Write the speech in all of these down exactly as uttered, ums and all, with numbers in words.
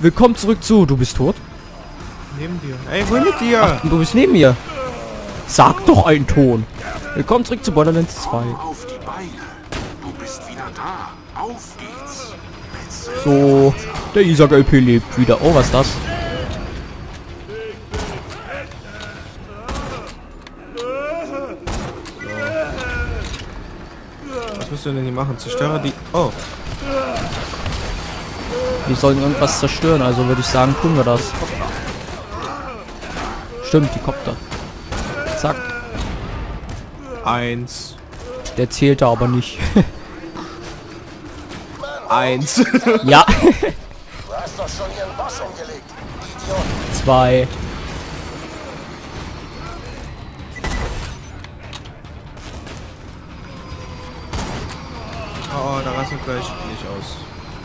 Willkommen zurück zu... Du bist tot? Neben dir. Ey, wohin mit dir? Ach, du bist neben mir. Sag doch einen Ton. Willkommen zurück zu Borderlands zwei. Auf die Beine. Du bist wieder da. Auf geht's. So, der Isaac L P lebt wieder. Oh, was ist das? Was musst du denn hier machen? Zerstöre die... Oh. Wir sollen irgendwas zerstören, also würde ich sagen, tun wir das. Stimmt, die Kopter. Zack. Eins. Der zählte aber nicht. Eins. Ja. Du hast doch schon ihren Boss umgelegt. Idiot. Zwei. Oh, da rastet gleich nicht aus.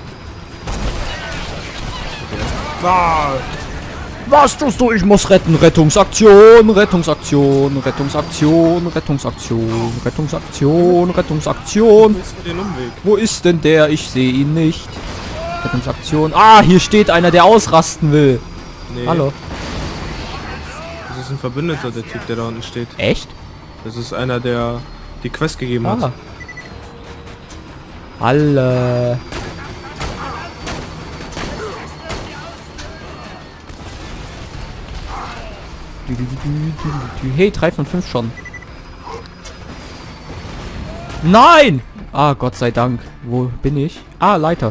Okay. Ah. Was tust du? Ich muss retten. Rettungsaktion, Rettungsaktion, Rettungsaktion, Rettungsaktion, Rettungsaktion, Rettungsaktion. Wo ist denn den Umweg? Wo ist denn der? Ich sehe ihn nicht. Rettungsaktion. Ah, hier steht einer, der ausrasten will. Nee. Hallo. Das ist ein Verbündeter, der Typ, der da unten steht. Echt? Das ist einer, der die Quest gegeben Ah. hat. Alle. Hey, drei von fünf schon. Nein! Ah, Gott sei Dank. Wo bin ich? Ah, Leiter.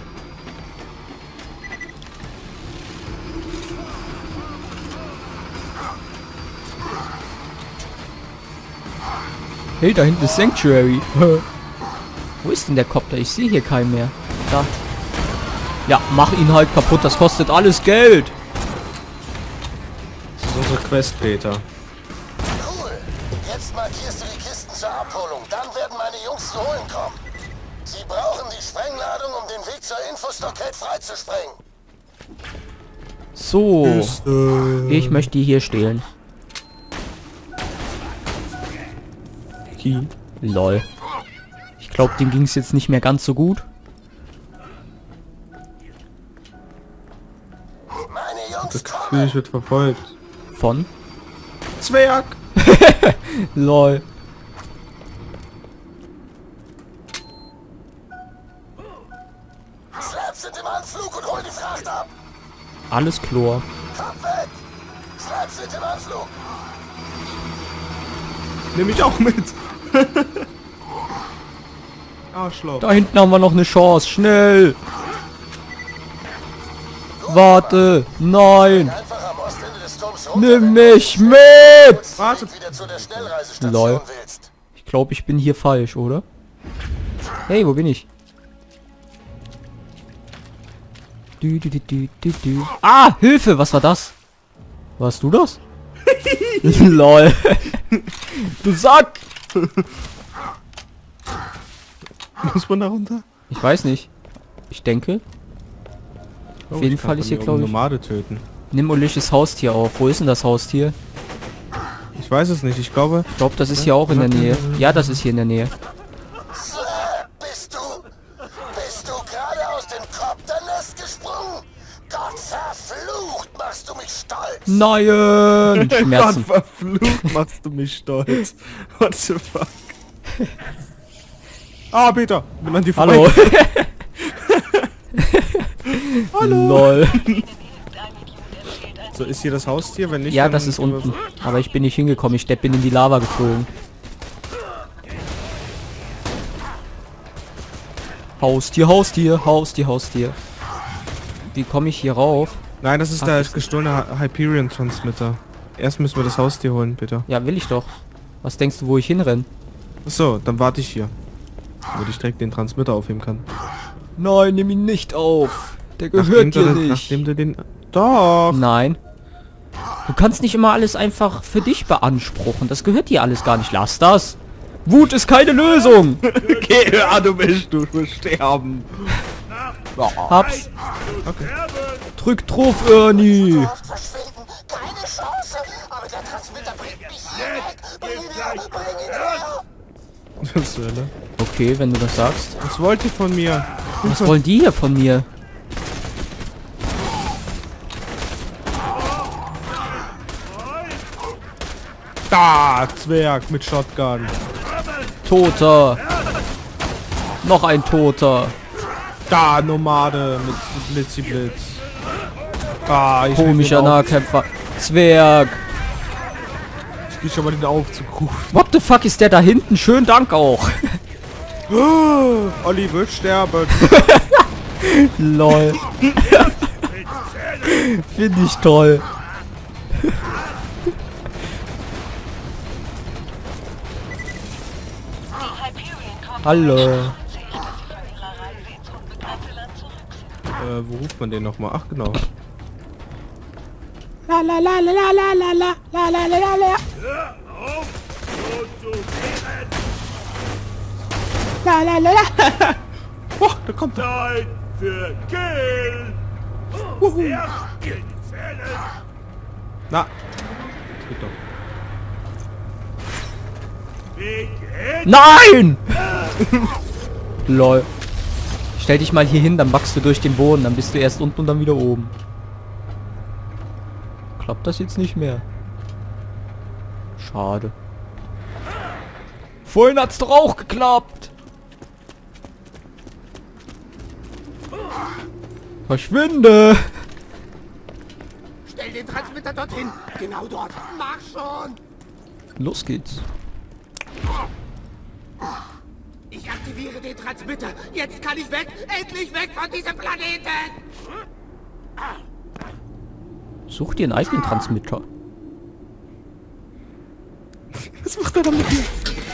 Hey, da hinten ist Sanctuary. Wo ist denn der Kopter? Ich sehe hier keinen mehr. Da. Ja, mach ihn halt kaputt. Das kostet alles Geld. Das ist unsere Quest, Peter. Cool. Jetzt markierst du die Kisten zur Abholung. Dann werden meine Jungs zu holen kommen. Sie brauchen die Sprengladung, um den Weg zur Infostockade freizusprengen. So. Ich möchte die hier stehlen. Hi. Lol. Ich glaube, dem ging es jetzt nicht mehr ganz so gut. Meine Jungs Das kommen. Gefühl, ich wird verfolgt. Von? Zwerg! Lol. Slabs sind im Anflug und holen die Fracht ab. Alles Chlor. Kopf weg. Slabs sind im Anflug. Nimm mich auch mit! Arschloch. Da hinten haben wir noch eine Chance. Schnell. Warte. Nein. Einfach am Ostende des Turms runter, Nimm wenn mich du mit. Warte. wieder zu der Schnellreisestation Lol. willst. Ich glaube, ich bin hier falsch, oder? Hey, wo bin ich? Du, du, du, du, du, du. Ah, Hilfe, was war das? Warst du das? Lol. Du Sack! Muss man da runter? Ich weiß nicht. Ich denke. Oh, Auf jeden ich kann Fall ist von hier, hier glaube oben ich... Nomade töten. Nimm Ulysses Haustier auf. Wo ist denn das Haustier? Ich weiß es nicht, ich glaube... Ich glaube, das ist hier auch in der Nähe. Ja, das ist hier in der Nähe. Slab, bist du? Bist du gerade aus dem Kopternest gesprungen? Gott verflucht, machst du mich stolz. Nein! Schmerzen. Gott, verflucht machst du mich stolz. What the fuck? Ah, Peter! Nimm an die Hallo. vorbei. Hallo. Lol. So, ist hier das Haustier? Wenn nicht, Ja, dann das ist gehen wir unten. so- Aber ich bin nicht hingekommen. Ich bin in die Lava geflogen. Haustier, Haustier, Haustier, Haustier. Wie komme ich hier rauf? Nein, das ist Ach, der das ist- gestohlene Hy- Hyperion-Transmitter. Erst müssen wir das Haustier holen, bitte. Ja, will ich doch. Was denkst du, wo ich hinrenne? So, dann warte ich hier. Damit ich direkt den Transmitter aufheben kann. Nein, nimm ihn nicht auf. Der Nachdem gehört du, dir das- nicht. nachdem du den... Doch! Nein. Du kannst nicht immer alles einfach für dich beanspruchen. Das gehört dir alles gar nicht. Lass das. Wut ist keine Lösung. Okay, ja, du bist, du musst sterben. Hab's. Okay. Drück drauf, Ernie. Du darfst verschwinden. Keine Chance. Aber der Transmitter bringt mich hier weg. Bring ihn her. Bring ihn her. Was zur Hölle? Okay, wenn du das sagst. Was wollt ihr von mir? Was wollen die hier von mir? Da, Zwerg mit Shotgun. Toter. Noch ein Toter. Da, Nomade mit Blitzi-Blitz. Ah, ich Komischer Nahkämpfer. Zwerg. Ich will schon mal den Aufzug rufen. What the fuck ist der da hinten? Schönen Dank auch. Oh, Olli wird sterben. Lol. Finde ich toll. Hallo. Äh, wo ruft man den nochmal? Ach, genau. La la la la la la la la la la la la. La la la la. Oh, da kommt er. Zeit für Kill! Wuhu. Erst gilt zählen! Na. Geht doch. Beginn! Nein! Lol. Stell dich mal hier hin, dann wachst du durch den Boden, dann bist du erst unten und dann wieder oben. Klappt das jetzt nicht mehr? Schade. Vorhin hat's doch auch geklappt. Verschwinde! Stell den Transmitter dorthin. Genau dort. Mach schon. Los geht's. Ich aktiviere den Transmitter. Jetzt kann ich weg. Endlich weg von diesem Planeten. Such dir einen eigenen Transmitter. Was macht er damit hier?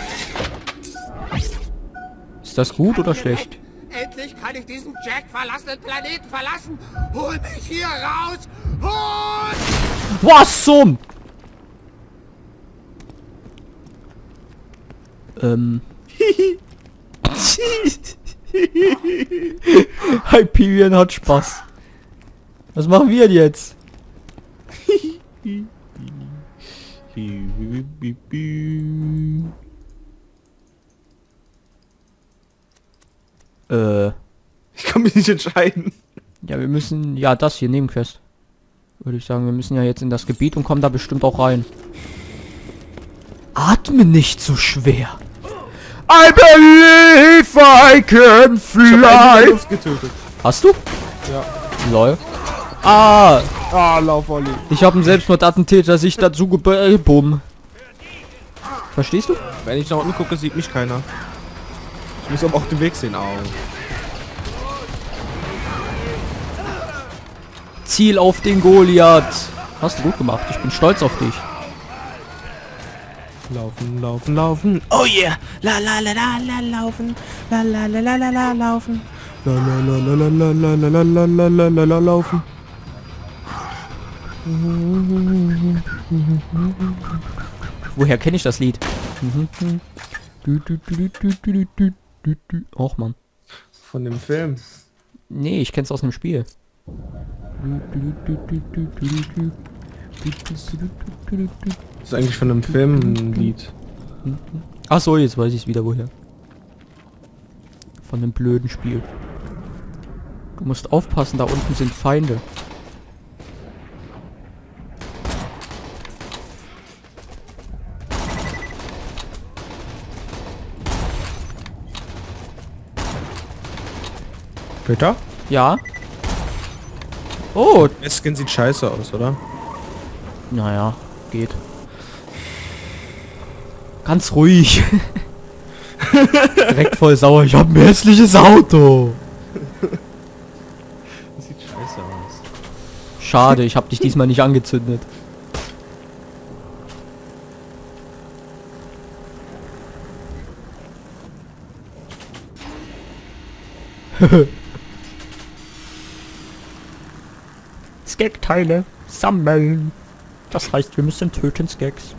Ist das gut oder schlecht? Endlich kann ich diesen Jack verlassenen Planeten verlassen. Hol mich hier raus. Hol! Was zum? Ähm. Hyperion hat Spaß. Was machen wir denn jetzt? äh. Ich kann mich nicht entscheiden. Ja, wir müssen... Ja, das hier, Nebenquest. Würde ich sagen, wir müssen ja jetzt in das Gebiet und kommen da bestimmt auch rein. Atme nicht so schwer. I believe I can fly. Luft getötet. Hast du? Ja. Lol. Ah, Ah, lauf, Olli. ich habe einen Selbstmordattentäter sich dazu geboom. Verstehst du? Wenn ich nach unten gucke, sieht mich keiner. Ich muss aber auch den Weg sehen. Au. Ziel auf den Goliath. Hast du gut gemacht. Ich bin stolz auf dich. Laufen, laufen, laufen. Oh yeah. La la la la la laufen. La la la la la la laufen. La la la la la la la la la la la la la laufen. Woher kenne ich das Lied? Och man. Von dem Film. Nee, ich kenn's aus dem Spiel. Das ist eigentlich von einem Film ein Lied. Ach so, jetzt weiß ich wieder woher. Von einem blöden Spiel. Du musst aufpassen, da unten sind Feinde. Peter? Ja? Oh, Der Skin sieht scheiße aus, oder? naja, geht. Ganz ruhig. Direkt voll sauer. Ich habe ein hässliches Auto. Das sieht scheiße aus. Schade, ich habe dich diesmal nicht angezündet. Skag-Teile sammeln. Das heißt, wir müssen töten Skags.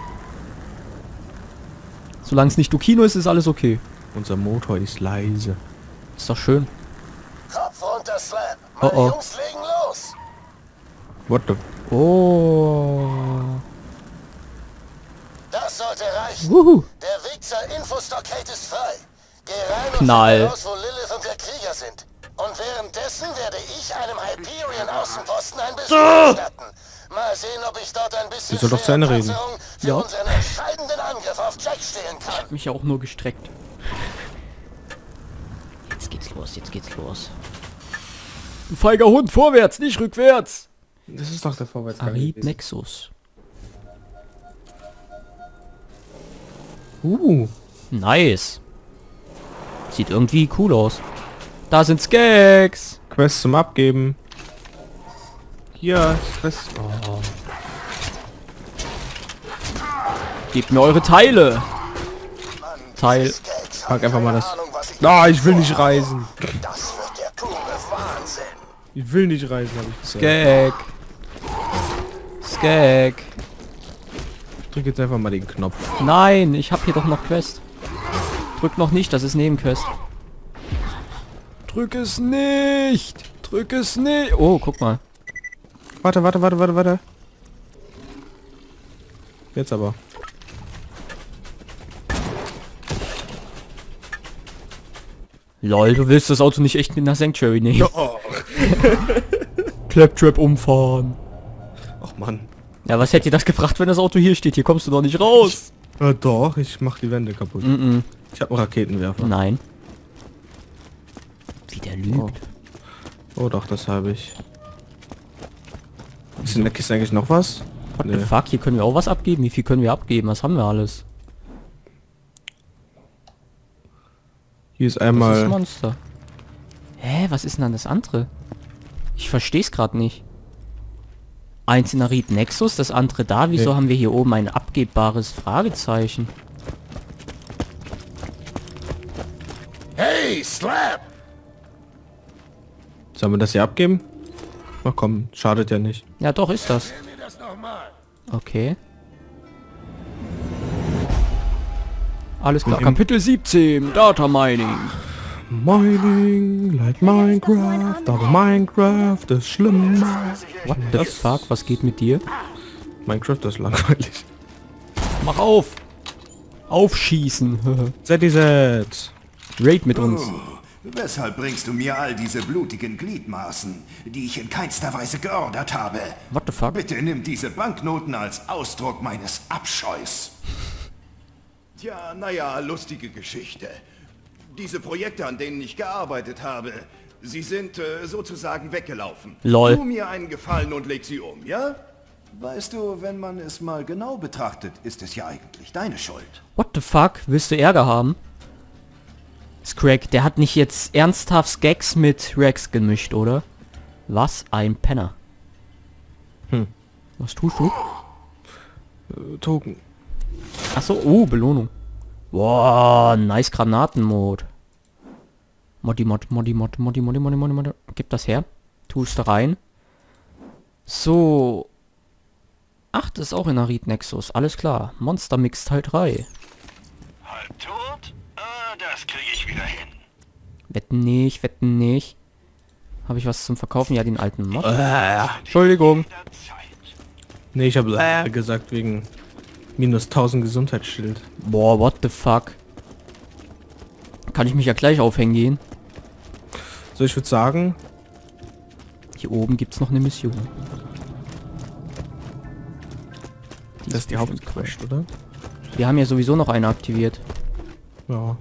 Solange es nicht Dukino ist, ist alles okay. Unser Motor ist leise. Ist doch schön. Kopf runter, Slam. Meine Oh, oh. Jungs legen los. What the... Oh. Das sollte reichen. Wuhu. Der Weg zur Infostockade ist frei. Geh rein Knall. und finde raus, wo Lilith und der Krieger sind. Und währenddessen werde ich einem Hyperion-Außenposten ein Besuch gestatten. Mal Mal sehen, ob ich dort ein bisschen Du sollst doch zu Ende reden. Panzerung für Ja. unseren entscheidenden Angriff auf Jack stehlen kann. Mich ja auch nur gestreckt. Jetzt geht's los, jetzt geht's los. Du feiger Hund, vorwärts, nicht rückwärts! Das ist doch der Vorwärtsgang. Arid gewesen. Nexus. Uh. Nice. Sieht irgendwie cool aus. Da sind Skags. Quest zum Abgeben. Hier, Quest. Oh. Gebt mir eure Teile. Teil. Pack einfach mal das. Ah, ich will nicht reisen. Das wird der pure Wahnsinn. Ich will nicht reisen, hab ich gesagt. Skag. Skag. Ich drück jetzt einfach mal den Knopf. Nein, ich hab hier doch noch Quest. Drück noch nicht, das ist Nebenquest. Drück es nicht. Drück es nicht. Oh, guck mal. Warte, warte, warte, warte, warte. Jetzt aber. Lol, du willst das Auto nicht echt mit nach Sanctuary nehmen. Claptrap umfahren. Ach Mann. Ja, was hätte dir das gebracht, wenn das Auto hier steht? Hier kommst du doch nicht raus. Ja, doch, ich mach die Wände kaputt. Mm -mm. Ich hab einen Raketenwerfer. Nein. Wie der lügt. Oh. Oh doch, das habe ich. Ist in der Kiste eigentlich noch was? What Nee. the fuck, hier können wir auch was abgeben. Wie viel können wir abgeben? Was haben wir alles? Hier ist Das ist einmal... Monster. Hä, was ist denn dann das andere? Ich versteh's gerade nicht. Eins in Arid Nexus, das andere da. Wieso Nee. haben wir hier oben ein abgebbares Fragezeichen? Hey, Slap! Sollen wir das hier abgeben? Ach komm, schadet ja nicht. Ja, doch, ist das. Mir das nochmal. Okay. Alles klar. Im- Kapitel siebzehn, Data Mining. Mining, like Minecraft, aber Minecraft ist schlimmer. What the Das- fuck, was geht mit dir? Minecraft ist langweilig. Mach auf! Aufschießen. Z Raid mit uns. Weshalb bringst du mir all diese blutigen Gliedmaßen, die ich in keinster Weise geordert habe? What the fuck? Bitte nimm diese Banknoten als Ausdruck meines Abscheus. Tja, naja, lustige Geschichte. Diese Projekte, an denen ich gearbeitet habe, sie sind äh, sozusagen weggelaufen. Lol. Tu mir einen Gefallen und leg sie um, ja? Weißt du, wenn man es mal genau betrachtet, ist es ja eigentlich deine Schuld. What the fuck? Willst du Ärger haben? Scrag, der hat nicht jetzt ernsthaft Gags mit Rex gemischt, oder? Was ein Penner. Hm. Was tust du? Äh, Token. Achso, oh, Belohnung. Boah, nice Granatenmod. Modi, Mod, Modi, Mod, Modi, Modi, Modi, Modi, Modi. Gib das her. Tust da rein. So. Ach, das ist auch in Arid Nexus. Alles klar. Monster Mix Teil drei. Halb tot? Ah, das kriege ich wieder hin. Wetten nicht, wetten nicht. Habe ich was zum Verkaufen? Ja, den alten Mod. Entschuldigung. Nee, ich habe äh gesagt wegen minus tausend Gesundheitsschild. Boah, what the fuck. Kann ich mich ja gleich aufhängen gehen. So, ich würde sagen, Hier oben gibt's noch eine Mission. das ist die bestimmt Hauptquest, oder? cool. Wir haben ja sowieso noch eine aktiviert. Ja.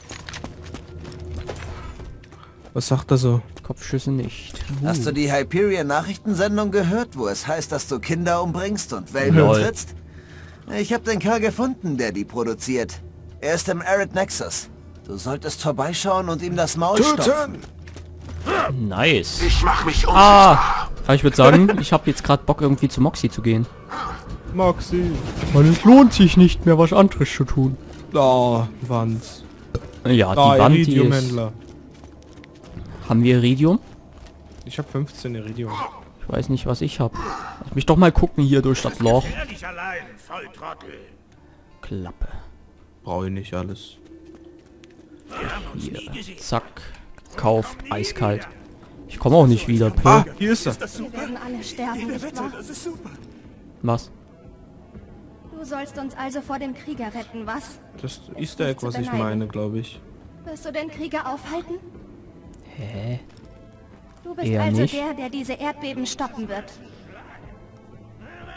Was sagt er so? Kopfschüsse nicht. Uh. Hast du die Hyperion-Nachrichtensendung gehört, wo es heißt, dass du Kinder umbringst und Welpen Lol. trittst? Ich habe den Kerl gefunden, der die produziert. Er ist im Arid Nexus. Du solltest vorbeischauen und ihm das Maul stopfen. Nice. Ich mach mich um. Ah! Aber ich würde sagen, ich habe jetzt gerade Bock irgendwie zu Moxie zu gehen. Moxie. Weil es lohnt sich nicht mehr, was anderes zu tun. Da, Wand. Ja, Da, die Wand, die ist... Iridium-Händler. Haben wir Iridium? Ich habe fünfzehn Iridium. Ich weiß nicht, was ich habe. Lass mich doch mal gucken hier durch das Loch. Ehrlich allein, Volltrottel. Klappe. Brauche ich nicht alles. Hier. Zack. Kauft. Eiskalt. Ich komme auch nicht wieder. Pö. Ah, hier ist er. Wir werden alle sterben, nicht wahr? Das ist super. Was? Du sollst uns also vor dem Krieger retten, was? Das ist Easter Egg, was ich meine, glaube ich. Wirst du den Krieger aufhalten? Hä? Du bist Eher also nicht. der, der diese Erdbeben stoppen wird.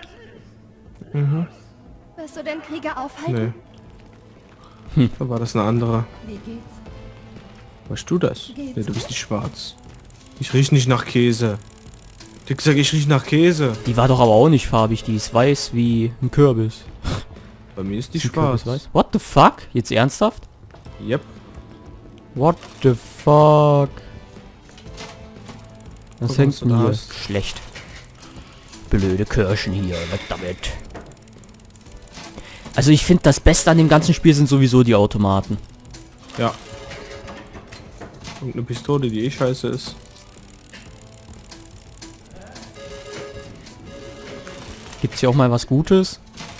Mhm. Wirst du den Krieger aufhalten? Nee. Da war das eine andere. Wie geht's? Weißt du das? Nee, du bist nicht schwarz. Ich riech nicht nach Käse. Ich hab gesagt, ich riech nach Käse. Die war doch aber auch nicht farbig, die ist weiß wie ein Kürbis. Bei mir ist die Ein schwarz. Kürbis weiß. What the fuck? Jetzt ernsthaft? Yep. What the fuck? Was Guck, hängt was du denn da hier? hast. Schlecht. Blöde Kirschen hier, weg damit. Also ich finde, das Beste an dem ganzen Spiel sind sowieso die Automaten. Ja. Und eine Pistole, die eh scheiße ist. Gibt's hier auch mal was Gutes?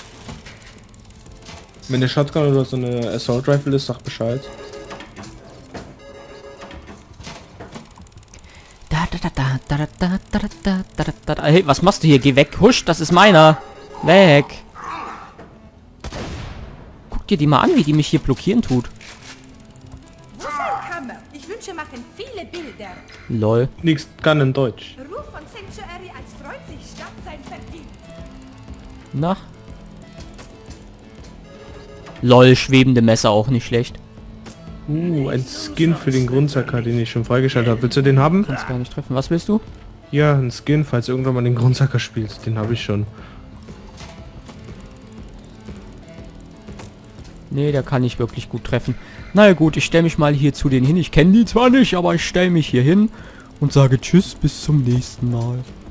Wenn der Shotgun oder so eine Assault Rifle ist, sag Bescheid. Da, da, da, da, da, da, da, da, da, da, da. Hey, was machst du hier? Geh weg. Husch, das ist meiner. Weg. Guck dir die mal an, wie die mich hier blockieren tut. Hammer. Ich wünsche, machen viele Bilder. Lol. Nix kann in Deutsch. Ruf von Sanctuary als freundlich statt sein verdient. Na? Lol, schwebende Messer auch nicht schlecht. Uh, ein Skin für den Grundsacker, den ich schon freigeschaltet habe. Willst du den haben? Kannst gar nicht treffen. Was willst du? Ja, ein Skin, falls irgendwann mal den Grundsacker spielt. Den habe ich schon. Nee, der kann nicht wirklich gut treffen. Na ja, gut, ich stelle mich mal hier zu denen hin. Ich kenne die zwar nicht, aber ich stelle mich hier hin und sage Tschüss, bis zum nächsten Mal.